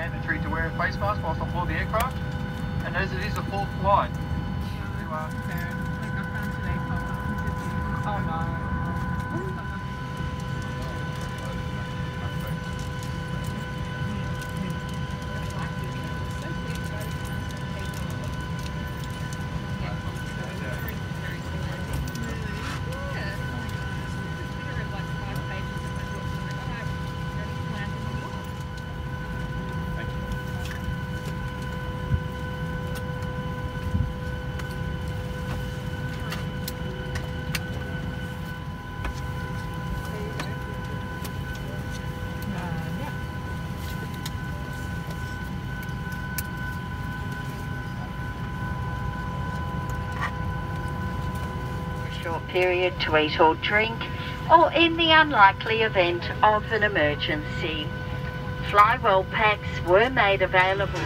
mandatory to wear a face mask whilst on board the aircraft, and as it is a full flight. Oh no. Period to eat or drink, or in the unlikely event of an emergency. Fly well packs were made available.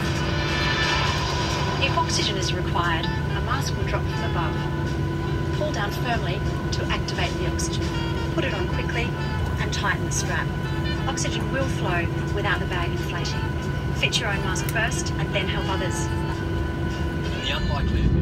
If oxygen is required, a mask will drop from above. Pull down firmly to activate the oxygen. Put it on quickly and tighten the strap. Oxygen will flow without the bag inflating. Fit your own mask first and then help others. In the unlikely event.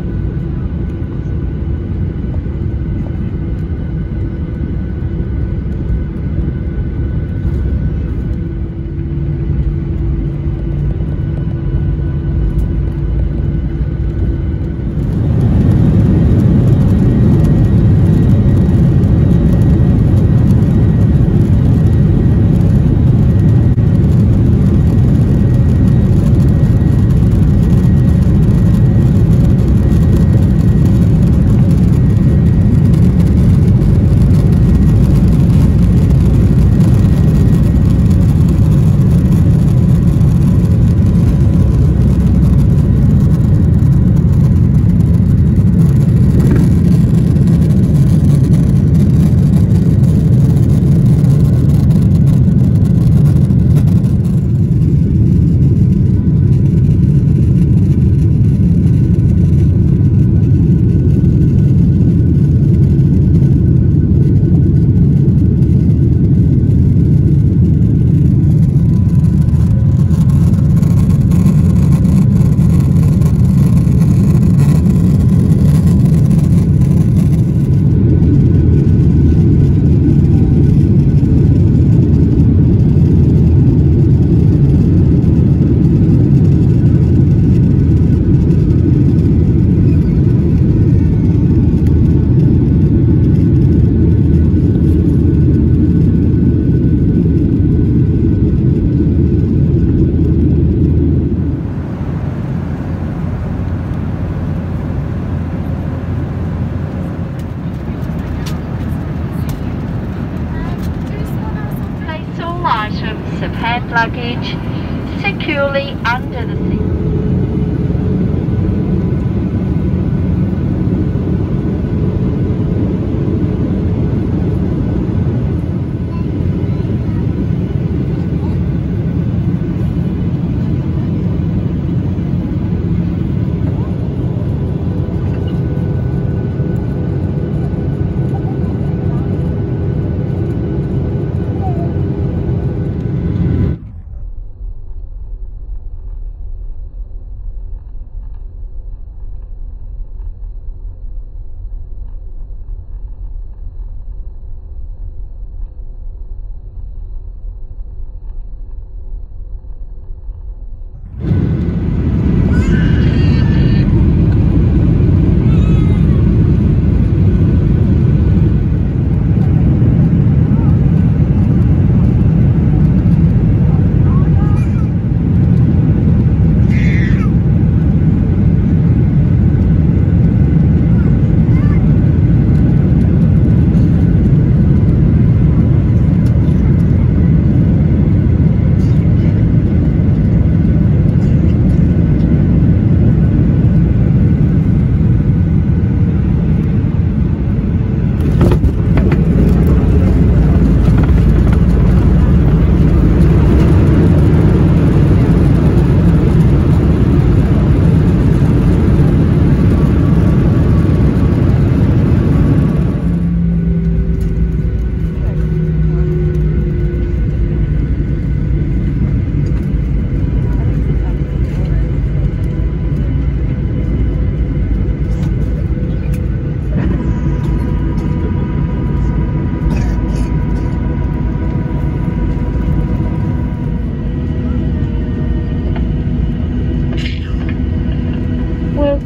Of hand luggage securely under the seat.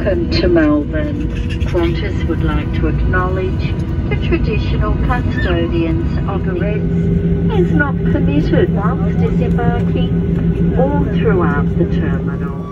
Welcome to Melbourne. Qantas would like to acknowledge the traditional custodians of the reds is not permitted whilst disembarking or throughout the terminal.